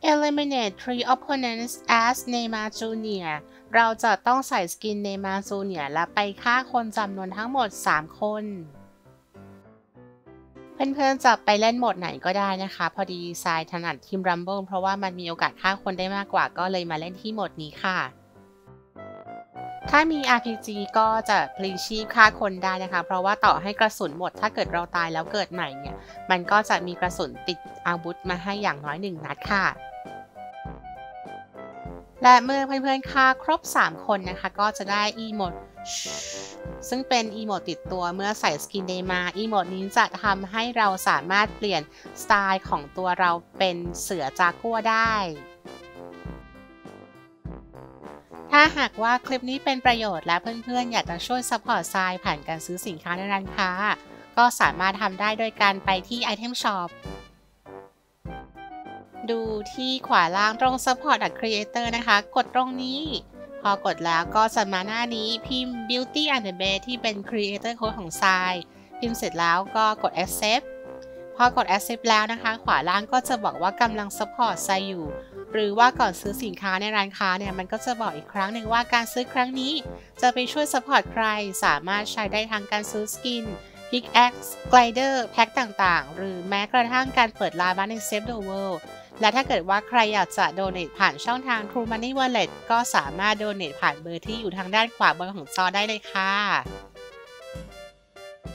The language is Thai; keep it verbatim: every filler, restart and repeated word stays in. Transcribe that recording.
Eliminate three opponents as Neymar Junior เราจะต้องใส่สกิน Neymar Junior และไปฆ่าคนจำนวนทั้งหมดสามคนเพื่อนๆจะไปเล่นโหมดไหนก็ได้นะคะพอดีทรายถนัดทีม Rumble เพราะว่ามันมีโอกาสฆ่าคนได้มากกว่าก็เลยมาเล่นที่โหมดนี้ค่ะถ้ามี อาร์ พี จี ก็จะพลีชีพฆ่าคนได้นะคะเพราะว่าต่อให้กระสุนหมดถ้าเกิดเราตายแล้วเกิดใหม่เนี่ยมันก็จะมีกระสุนติดอาวุธมาให้อย่างน้อยหนึ่งนัดค่ะและเมื่อเพื่อนๆฆ่าครบสามคนนะคะก็จะได้อีโมดซึ่งเป็นอีโมดติดตัวเมื่อใส่สกินเดมาอีโมดนี้จะทำให้เราสามารถเปลี่ยนสไตล์ของตัวเราเป็นเสือจากัวได้ถ้าหากว่าคลิปนี้เป็นประโยชน์และเพื่อนๆอยากจะช่วยซัพพอร์ตทรายผ่านการซื้อสินค้าในร้านค้าก็สามารถทำได้โดยการไปที่ Item Shop ดูที่ขวาล่างตรง Support a Creator นะคะกดตรงนี้พอกดแล้วก็จะมาหน้านี้พิมพ์ Beauty and the Beast ที่เป็น Creator Code ของทรายพิมพ์เสร็จแล้วก็กด Accept พอกด Accept แล้วนะคะขวาล่างก็จะบอกว่ากำลัง Support ทรายอยู่หรือว่าก่อนซื้อสินค้าในร้านค้าเนี่ยมันก็จะบอกอีกครั้งหนึ่งว่าการซื้อครั้งนี้จะไปช่วย Support ใครสามารถใช้ได้ทั้งการซื้อสกิน Pickaxe Glider แพ็คต่างๆหรือแม้กระทั่งการเปิดร้านบ้านใน Save the World และถ้าเกิดว่าใครอยากจะโดเนทผ่านช่องทาง True Money Wallet ก็สามารถโดเนทผ่านเบอร์ที่อยู่ทางด้านขวาบนของจอได้เลยค่ะ